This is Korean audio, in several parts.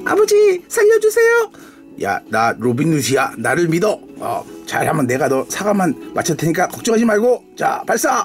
아버지 살려주세요. 야, 나 로빈훗이야. 나를 믿어. 잘하면 내가 너 사과만 맞출 테니까 걱정하지 말고. 자, 발사.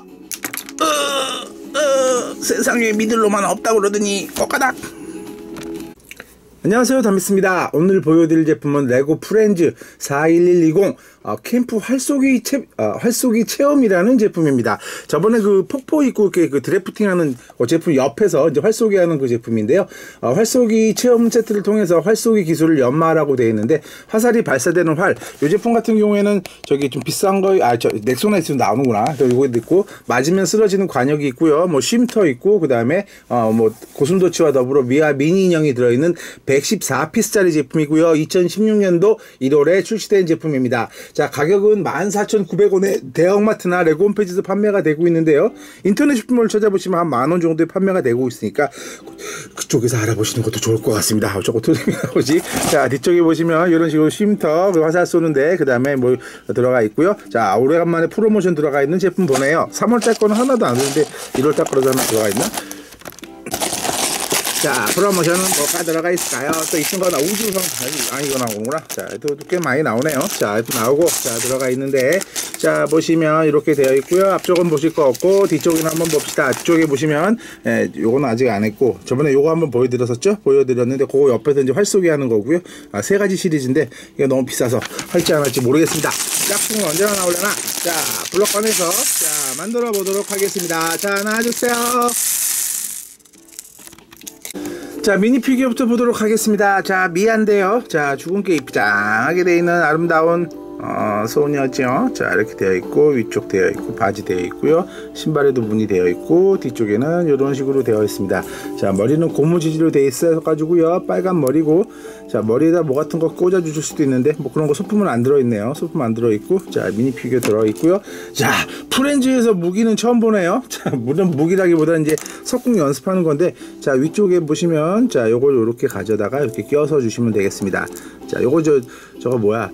세상에 믿을 놈만 없다고 그러더니 꼬까닥. 안녕하세요, 담비스입니다. 오늘 보여드릴 제품은 레고 프렌즈 41120 캠프 활쏘기 체험이라는 제품입니다. 저번에 그 폭포 있고 이렇게 그 드래프팅하는 제품 옆에서 이제 활쏘기 하는 그 제품인데요. 활쏘기 체험 세트를 통해서 활쏘기 기술을 연마하라고 되어 있는데, 화살이 발사되는 활, 이 제품 같은 경우에는 저기 좀 비싼 거, 넥소나이트도 나오는구나. 또 요거도 있고, 맞으면 쓰러지는 관역이 있고요. 뭐 쉼터 있고, 그 다음에 뭐 고슴도치와 더불어 미니 인형이 들어있는 114피스짜리 제품이고요. 2016년도 1월에 출시된 제품입니다. 자, 가격은 14,900원에 대형마트나 레고 홈페이지에서 판매가 되고 있는데요. 인터넷 쇼핑몰 찾아보시면 한 만원 정도에 판매가 되고 있으니까 그쪽에서 알아보시는 것도 좋을 것 같습니다. 저거 어떻게 나오지? 자, 뒤쪽에 보시면 이런 식으로 쉼터, 화살 쏘는데 그 다음에 뭐 들어가 있고요. 자, 오래간만에 프로모션 들어가 있는 제품 보네요. 3월달 거는 하나도 안 되는데 1월달 거라도 하나 들어가 있나? 자, 프로모션은 뭐가 들어가 있을까요? 또 이쁜 거나 우주성, 이거 나오는구나. 자, 또 꽤 많이 나오네요. 자, 이렇게 나오고, 자, 들어가 있는데, 자, 보시면 이렇게 되어 있고요. 앞쪽은 보실 거 없고, 뒤쪽은 한번 봅시다. 뒤쪽에 보시면, 요거는 아직 안 했고, 저번에 요거 한번 보여드렸었죠? 보여드렸는데, 그거 옆에서 이제 활쏘기 하는 거고요. 세 가지 시리즈인데, 이거 너무 비싸서 할지 안 할지 모르겠습니다. 짝퉁은 언제나 나오려나? 자, 블럭 꺼내서, 자, 만들어 보도록 하겠습니다. 자, 나와주세요. 자, 미니 피규어부터 보도록 하겠습니다. 자, 미안데요. 자, 주근깨 입장하게 되어 있는 아름다운 소녀죠. 자, 이렇게 되어 있고, 위쪽 되어 있고, 바지 되어 있고요. 신발에도 문이 되어 있고, 뒤쪽에는 이런 식으로 되어 있습니다. 자, 머리는 고무지지로 되어 있어 가지고요. 빨간 머리고, 자, 머리에다 뭐 같은 거 꽂아 주실 수도 있는데, 뭐 그런 거 소품은 안 들어 있네요. 소품 안 들어 있고, 자, 미니 피규어 들어 있고요. 자, 프렌즈에서 무기는 처음 보네요. 자, 물론 무기라기보다 이제 석궁 연습하는 건데, 자, 위쪽에 보시면, 자, 요걸 이렇게 가져다가 이렇게 끼워서 주시면 되겠습니다. 자, 요거 저거 뭐야?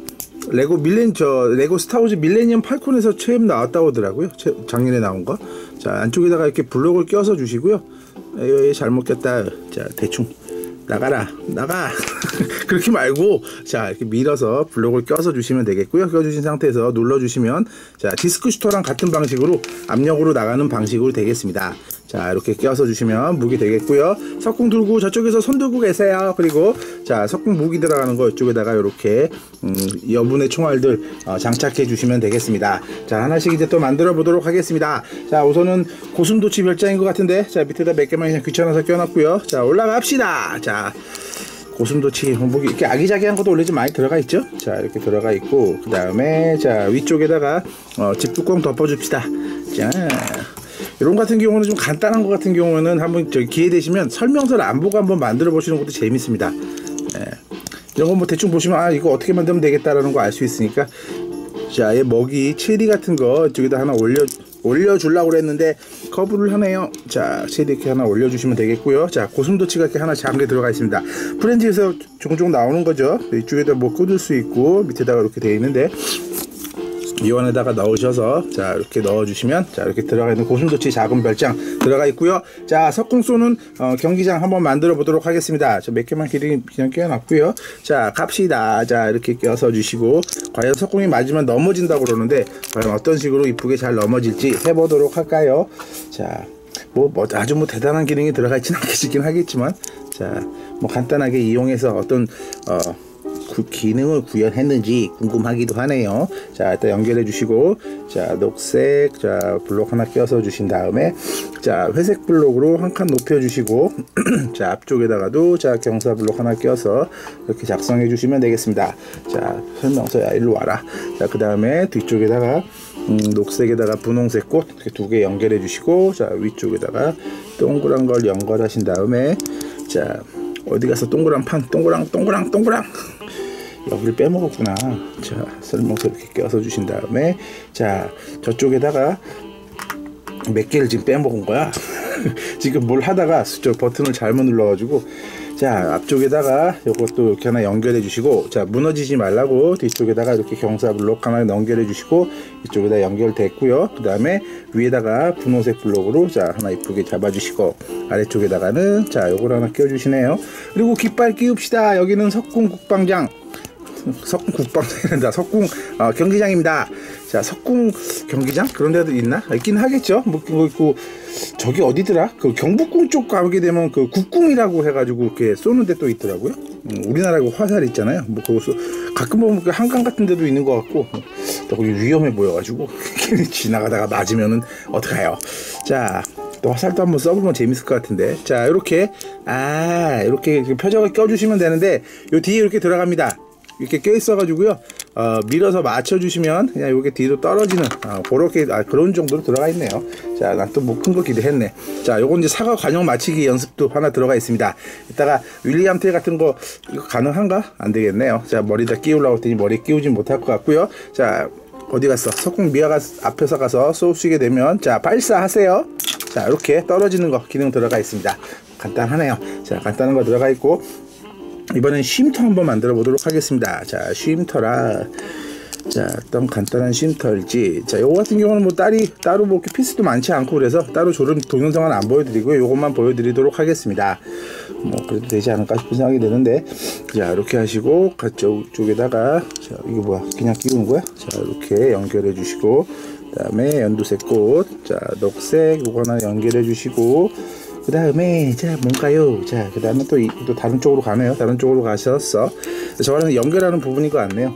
레고 스타워즈 밀레니엄 팔콘에서 처음 나왔다고 하더라고요. 작년에 나온 거. 자, 안쪽에다가 이렇게 블록을 껴서 주시고요. 잘못 꼈다. 자, 대충 나가. 그렇게 말고, 자, 이렇게 밀어서 블록을 껴서 주시면 되겠고요. 껴주신 상태에서 눌러주시면, 자, 디스크 슈터랑 같은 방식으로 압력으로 나가는 방식으로 되겠습니다. 자, 이렇게 껴서 주시면 무기 되겠고요. 석궁 들고 저쪽에서 손 들고 계세요. 그리고 자, 석궁 무기 들어가는 거 이쪽에다가 이렇게 여분의 총알들 장착해 주시면 되겠습니다. 자, 하나씩 이제 또 만들어 보도록 하겠습니다. 자, 우선은 고슴도치 별장인 것 같은데, 자, 밑에다 몇 개만 그냥 귀찮아서 껴놨고요. 자, 올라갑시다. 자, 고슴도치 무기 이렇게 아기자기한 것도 원래 좀 많이 들어가 있죠. 자, 이렇게 들어가 있고, 그 다음에 자, 위쪽에다가 집 뚜껑 덮어줍시다. 자, 이런 같은 경우는 좀 간단한 것 같은 경우는 한번 기회 되시면 설명서를 안 보고 한번 만들어 보시는 것도 재밌습니다. 이런 거 뭐 대충 보시면 이거 어떻게 만들면 되겠다라는 거 알 수 있으니까. 자, 얘 먹이 체리 같은 거 이쪽에다 하나 올려주려고 그랬는데 거부를 하네요. 자, 체리 이렇게 하나 올려주시면 되겠고요. 자, 고슴도치가 이렇게 하나 작은 게 들어가 있습니다. 프렌즈에서 종종 나오는 거죠. 이쪽에다 뭐 꽂을 수 있고, 밑에다가 이렇게 되어 있는데, 이 안에다가 넣으셔서, 자, 이렇게 넣어주시면, 자, 이렇게 들어가 있는 고슴도치 작은 별장 들어가 있고요. 자, 석궁 쏘는 경기장 한번 만들어 보도록 하겠습니다. 저 몇 개만 그냥 끼워놨고요. 자, 갑시다. 자, 이렇게 껴서 주시고, 과연 석궁이 맞으면 넘어진다고 그러는데, 과연 어떤 식으로 이쁘게 잘 넘어질지 해보도록 할까요? 자, 뭐 아주 뭐 대단한 기능이 들어가 있지는 않겠긴 하겠지만, 자, 뭐 간단하게 이용해서 어떤 그 기능을 구현했는지 궁금하기도 하네요. 자, 일단 연결해 주시고, 자, 녹색, 자, 블록 하나 껴서 주신 다음에, 자, 회색 블록으로 한 칸 높여 주시고, 자, 앞쪽에다가도, 자, 경사 블록 하나 껴서 이렇게 작성해 주시면 되겠습니다. 자, 설명서야, 일로 와라. 자, 그 다음에 뒤쪽에다가 녹색에다가 분홍색 꽃 이렇게 두 개 연결해 주시고, 자, 위쪽에다가 동그란 걸 연결하신 다음에, 자, 어디 가서 동그란 판, 동그랑 여기를 빼먹었구나. 자, 설명서 이렇게 껴서 주신 다음에, 자, 저쪽에다가 몇 개를 지금 빼먹은 거야. 지금 뭘 하다가 저 버튼을 잘못 눌러가지고, 자, 앞쪽에다가 요것도 이렇게 하나 연결해 주시고, 자, 무너지지 말라고 뒤쪽에다가 이렇게 경사 블록 하나 연결해 주시고, 이쪽에다 연결됐고요. 그 다음에 위에다가 분홍색 블록으로 자, 하나 이쁘게 잡아 주시고, 아래쪽에다가는 자, 요걸 하나 끼워 주시네요. 그리고 깃발 끼웁시다. 여기는 석궁 국방장, 석궁 국방장이란다. 석궁 경기장입니다. 자, 석궁 경기장 그런 데도 있나? 있긴 하겠죠. 뭐 있고, 저기 어디더라? 그 경복궁 쪽 가게 되면 그 국궁이라고 해가지고 이렇게 쏘는 데 또 있더라고요. 우리나라 그 화살 있잖아요. 뭐 그거 가끔 보면 그 한강 같은 데도 있는 것 같고, 또 거기 위험해 보여가지고 지나가다가 맞으면은 어떡해요. 자, 또 화살도 한번 써보면 재밌을 것 같은데. 자, 이렇게 이렇게 표적을 껴주시면 되는데, 요 뒤에 이렇게 들어갑니다. 이렇게 껴 있어가지고요. 밀어서 맞춰주시면 그냥 요게 뒤로 떨어지는 그렇게 그런 정도로 들어가 있네요. 자, 난 또 뭐 큰 거 기대했네. 자, 요건 이제 사과 관용 맞히기 연습도 하나 들어가 있습니다. 이따가 윌리엄 텔 같은 거 이거 가능한가? 안 되겠네요. 자, 머리다 끼우려고 했더니 머리 끼우진 못할 것 같고요. 자, 어디 갔어? 석궁 미아가 앞에서 가서 쏘시게 되면 자, 발사하세요. 자, 이렇게 떨어지는 거 기능 들어가 있습니다. 간단하네요. 자, 간단한 거 들어가 있고, 이번엔 쉼터 한번 만들어 보도록 하겠습니다. 자, 쉼터라. 자, 어떤 간단한 쉼터일지. 자, 요거 같은 경우는 뭐 따로 뭐 이렇게 피스도 많지 않고 그래서 따로 저런 동영상은 안 보여드리고요. 요것만 보여드리도록 하겠습니다. 뭐 그래도 되지 않을까 싶은 생각이 드는데, 자, 이렇게 하시고 쪽에다가 자, 이거 뭐야? 그냥 끼우는 거야? 자, 이렇게 연결해 주시고, 그다음에 연두색 꽃, 자, 녹색 요거 하나 연결해 주시고, 그 다음에 자, 뭔가요? 자, 그 다음에 또 다른 쪽으로 가네요. 다른 쪽으로 가셨어. 저거는 연결하는 부분인 것 같네요.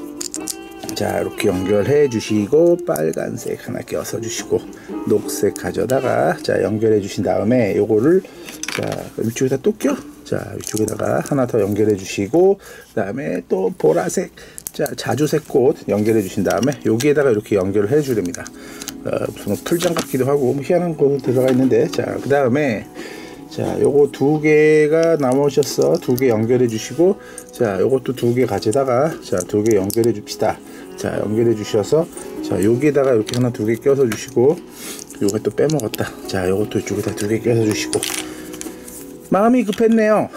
자, 이렇게 연결해 주시고, 빨간색 하나 껴서 주시고, 녹색 가져다가 자, 연결해 주신 다음에 요거를 자, 위쪽에다 또 껴. 자, 위쪽에다가 하나 더 연결해 주시고, 그 다음에 또 보라색, 자, 자주색 꽃 연결해 주신 다음에 여기에다가 이렇게 연결을 해 주렵니다. 무슨 풀장 같기도 하고 뭐 희한한 거 들어가 있는데, 자, 그 다음에 자, 요거 두 개가 남으셨어. 두 개 연결해 주시고, 자, 요것도 두 개 가져다가 자, 두 개 연결해 줍시다. 자, 연결해 주셔서 자, 여기에다가 이렇게 하나 두 개 껴서 주시고, 요거 또 빼먹었다. 자, 요것도 이쪽에다 두 개 껴서 주시고, 마음이 급했네요.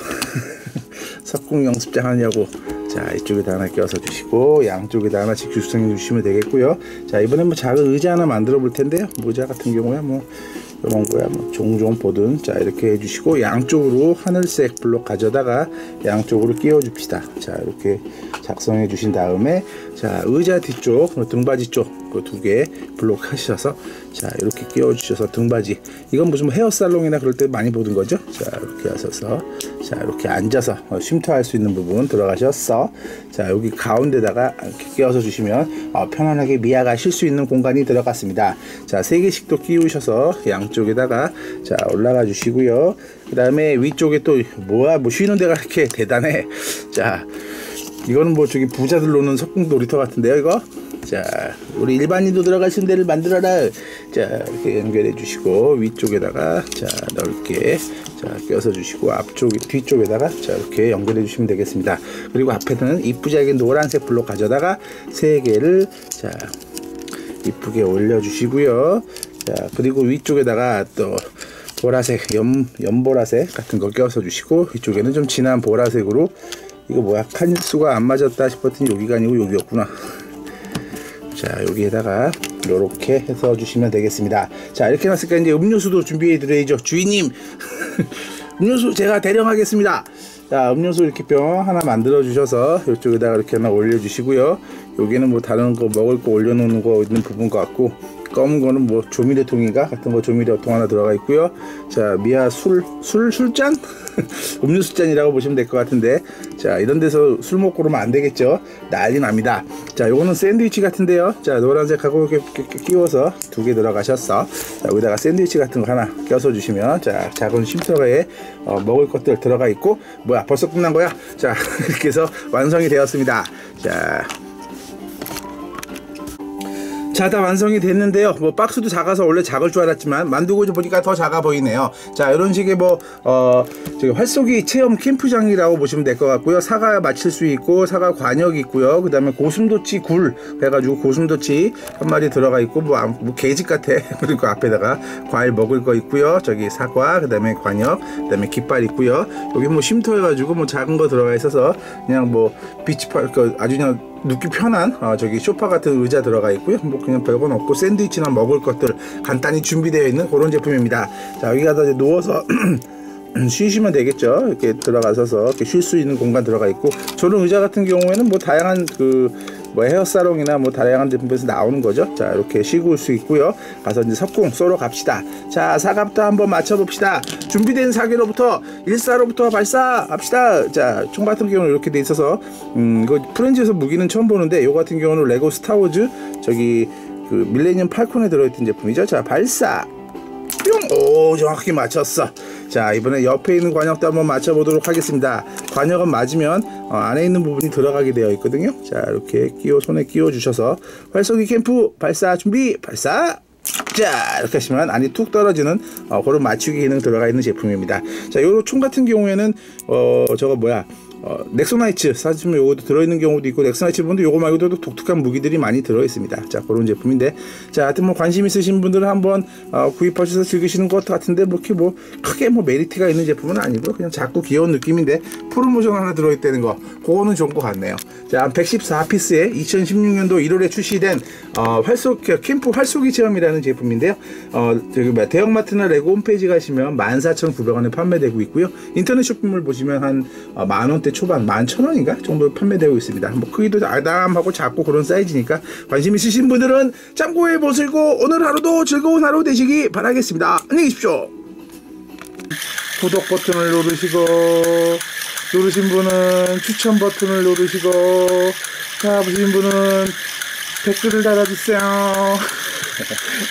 석궁 연습장 하냐고. 자, 이쪽에다 하나 껴서 주시고, 양쪽에다 하나씩 주성해 주시면 되겠고요. 자, 이번엔 뭐 작은 의자 하나 만들어 볼 텐데요. 모자 같은 경우야 뭐 이런 거야 뭐 종종 보든, 자, 이렇게 해주시고, 양쪽으로 하늘색 블록 가져다가 양쪽으로 끼워 줍시다. 자, 이렇게 작성해 주신 다음에 자, 의자 뒤쪽 등받이 쪽 그 두 개 블록 하셔서 자, 이렇게 끼워 주셔서 등받이, 이건 무슨 뭐 헤어살롱이나 그럴 때 많이 보던 거죠. 자, 이렇게 하셔서 자, 이렇게 앉아서 쉼터할 수 있는 부분 들어가셨어. 자, 여기 가운데다가 이렇게 끼워서 주시면 편안하게 미아가 쉴 수 있는 공간이 들어갔습니다. 자, 세 개씩 또 끼우셔서 양쪽에다가 자, 올라가 주시고요. 그 다음에 위쪽에 또 뭐야, 뭐 쉬는 데가 이렇게 대단해. 자, 이거는 뭐 저기 부자들 노는 석궁 놀이터 같은데요, 이거. 자, 우리 일반인도 들어갈 수 있는 데를 만들어라. 자, 이렇게 연결해 주시고, 위쪽에다가 자, 넓게 자, 껴서 주시고, 뒤쪽에다가 자, 이렇게 연결해 주시면 되겠습니다. 그리고 앞에는 이쁘게 노란색 블록 가져다가 세 개를 자, 이쁘게 올려 주시고요. 자, 그리고 위쪽에다가 또 보라색, 연보라색 같은 거 껴서 주시고, 이쪽에는 좀 진한 보라색으로, 이거 뭐야, 칸수가 안 맞았다 싶었더니 여기가 아니고 여기였구나. 자, 여기에다가 이렇게 해서 주시면 되겠습니다. 자, 이렇게 해놨으니까 이제 음료수도 준비해 드려야죠. 주인님, 음료수 제가 대령하겠습니다. 자, 음료수 이렇게 병 하나 만들어 주셔서 이쪽에다가 이렇게 하나 올려 주시고요. 여기는 뭐 다른 거 먹을 거 올려 놓는 거 있는 부분 같고, 검은 거는 뭐 조미료통인가 같은 거 조미료통 하나 들어가 있고요. 자, 미아 술잔? 음료수잔이라고 보시면 될 것 같은데, 자, 이런 데서 술 먹고 그러면 안 되겠죠. 난리 납니다. 자, 요거는 샌드위치 같은데요. 자, 노란색하고 이렇게 끼워서 두 개 들어가셨어. 자, 여기다가 샌드위치 같은 거 하나 껴서 주시면 자, 작은 쉼터에 먹을 것들 들어가 있고, 뭐야, 벌써 끝난 거야? 자, 이렇게 해서 완성이 되었습니다. 자, 자, 다 완성이 됐는데요. 뭐 박스도 작아서 원래 작을 줄 알았지만 만들고 보니까 더 작아 보이네요. 자, 이런 식의 뭐 저기 활쏘기 체험 캠프장이라고 보시면 될 것 같고요. 사과 맞힐 수 있고 사과 관역 있고요. 그다음에 고슴도치 굴 해가지고 고슴도치 한 마리 들어가 있고 뭐 개집 같아. 그리고 앞에다가 과일 먹을 거 있고요. 저기 사과, 그다음에 관역, 그다음에 깃발 있고요. 여기 뭐 쉼터해가지고 뭐 작은 거 들어가 있어서 그냥 뭐 비치파크 아주 그냥 눕기 편한 저기 소파 같은 의자 들어가 있고요. 뭐 그냥 별건 없고 샌드위치나 먹을 것들 간단히 준비되어 있는 그런 제품입니다. 자, 여기가다 이제 누워서 쉬시면 되겠죠. 이렇게 들어가서서 이렇게 쉴 수 있는 공간 들어가 있고, 저런 의자 같은 경우에는 뭐 다양한 뭐 헤어사롱이나 뭐 다양한 제품에서 나오는 거죠. 자, 이렇게 쉬고 올 수 있고요. 가서 이제 석궁 쏘러 갑시다. 자, 사과부터 한번 맞춰봅시다. 준비된 사기로부터 1사로부터 발사합시다. 자, 총 같은 경우는 이렇게 돼 있어서 이거 프렌즈에서 무기는 처음 보는데, 요 같은 경우는 레고 스타워즈 저기 밀레니엄 팔콘에 들어있던 제품이죠. 자, 발사. 뿅! 오, 정확히 맞췄어. 자, 이번에 옆에 있는 관역도 한번 맞춰보도록 하겠습니다. 관역은 맞으면 안에 있는 부분이 들어가게 되어 있거든요. 자, 이렇게 손에 끼워 주셔서 활쏘기 캠프 발사 준비 발사. 자, 이렇게 하시면 안이 툭 떨어지는 그런 맞추기 기능 들어가 있는 제품입니다. 자, 요 총 같은 경우에는 저거 뭐야, 넥소나이츠 사실 요것도 들어있는 경우도 있고, 넥소나이츠 분도 요거 말고도 독특한 무기들이 많이 들어있습니다. 자, 그런 제품인데, 자, 하여튼 뭐 관심 있으신 분들은 한번 구입하셔서 즐기시는 것 같은데, 뭐 이렇게 뭐 크게 뭐 메리트가 있는 제품은 아니고 그냥 작고 귀여운 느낌인데 프로모션 하나 들어있다는 거, 그거는 좋은 것 같네요. 자, 114피스에 2016년도 1월에 출시된 캠프 활쏘기 체험이라는 제품인데요. 저기 대형마트나 레고 홈페이지 가시면 14,900원에 판매되고 있고요. 인터넷 쇼핑몰 보시면 한 만원대 초반 11,000원인가 정도 판매되고 있습니다. 뭐 크기도 아담하고 작고 그런 사이즈니까 관심 있으신 분들은 참고해 보시고 오늘 하루도 즐거운 하루 되시기 바라겠습니다. 안녕히 계십시오. 구독 버튼을 누르시고, 누르신 분은 추천 버튼을 누르시고, 자, 보신 분은 댓글을 달아주세요.